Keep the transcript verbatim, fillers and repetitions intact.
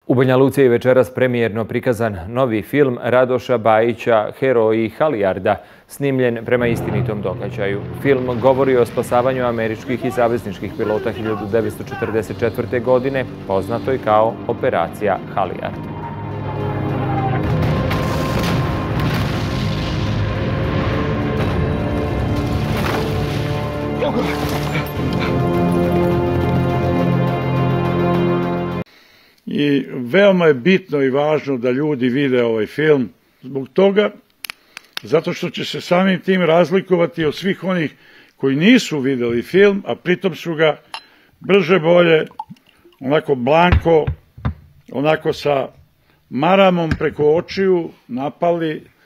U Banja Luci je večeras premijerno prikazan novi film Radoša Bajića Heroji Halijarda, snimljen prema istinitom događaju. Film govori o spasavanju američkih i savezničkih pilota hiljadu devetsto četrdeset četvrte. godine, poznatoj kao Operacija Halijard. I veoma je bitno i važno da ljudi vide ovaj film zbog toga, zato što će se samim tim razlikovati od svih onih koji nisu videli film, a pritom su ga brže bolje, onako blanko, onako sa maramom preko očiju napali